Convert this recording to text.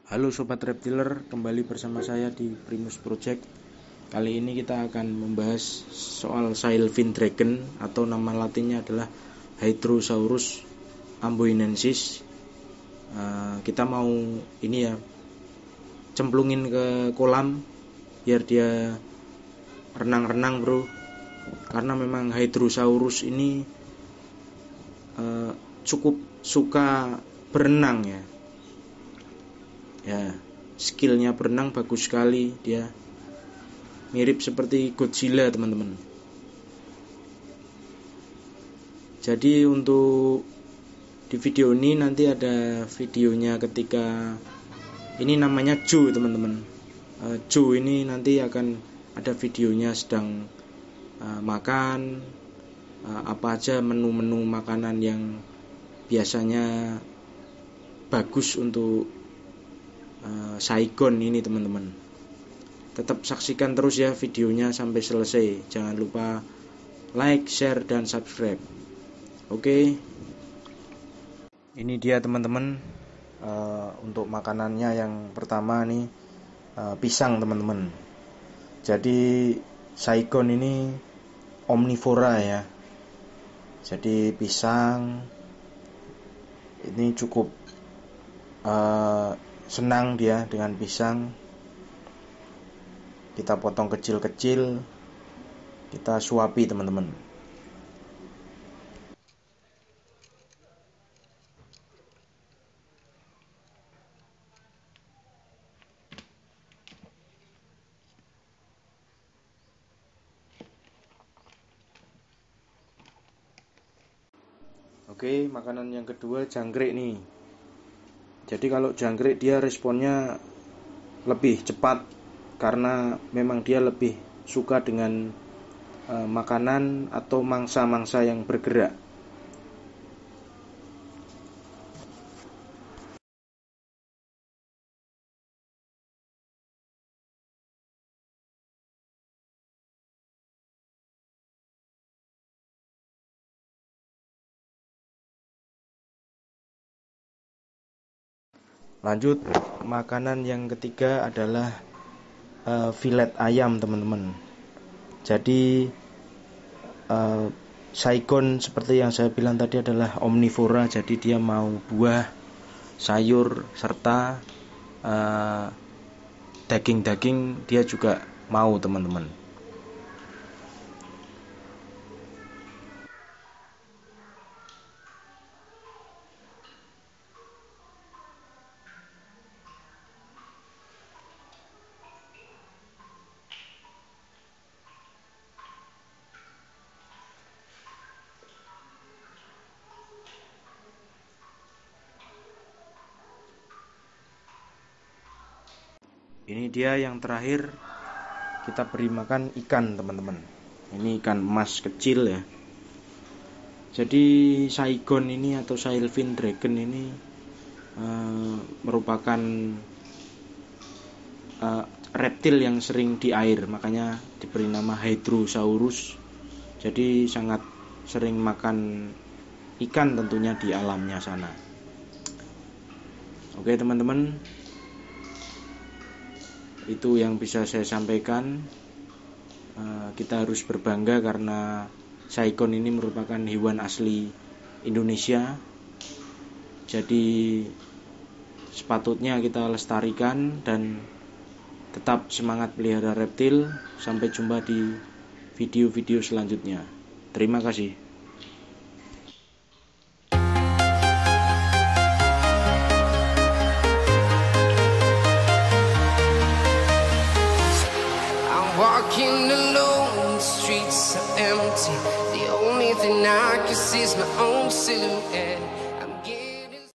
Halo Sobat Reptiler, kembali bersama saya di Primus Project. Kali ini kita akan membahas soal Sailfin Dragon atau nama latinnya adalah Hydrosaurus amboinensis. Kita mau ini ya, cemplungin ke kolam biar dia renang-renang bro. Karena memang Hydrosaurus ini cukup suka berenang ya. Ya, skillnya berenang bagus sekali dia. Mirip seperti Godzilla teman-teman. Jadi untuk di video ini nanti ada videonya ketika ini namanya Joe teman-teman. Joe ini nanti akan ada videonya sedang makan apa aja menu-menu makanan yang biasanya bagus untuk Saigon ini teman-teman. Tetap saksikan terus ya videonya sampai selesai. Jangan lupa like, share, dan subscribe. Oke. Ini dia teman-teman, untuk makanannya yang pertama nih pisang teman-teman. Jadi Saigon ini omnivora ya. Jadi pisang ini cukup senang dia dengan pisang. Kita potong kecil-kecil, kita suapi teman-teman. Oke, makanan yang kedua jangkrik nih. Jadi kalau jangkrik dia responnya lebih cepat karena memang dia lebih suka dengan makanan atau mangsa-mangsa yang bergerak. Lanjut, makanan yang ketiga adalah filet ayam teman-teman. Jadi Saigon seperti yang saya bilang tadi adalah omnivora. Jadi dia mau buah, sayur, serta daging-daging dia juga mau teman-teman. Ini dia yang terakhir, kita beri makan ikan teman-teman. Ini ikan emas kecil ya. Jadi Saigon ini atau Sailfin Dragon ini merupakan reptil yang sering di air, makanya diberi nama Hydrosaurus. Jadi sangat sering makan ikan tentunya di alamnya sana. Oke teman-teman, itu yang bisa saya sampaikan. Kita harus berbangga karena Saigon ini merupakan hewan asli Indonesia. Jadi sepatutnya kita lestarikan dan tetap semangat pelihara reptil. Sampai jumpa di video-video selanjutnya. Terima kasih. Walking alone, the streets are empty. The only thing I can see is my own silhouette.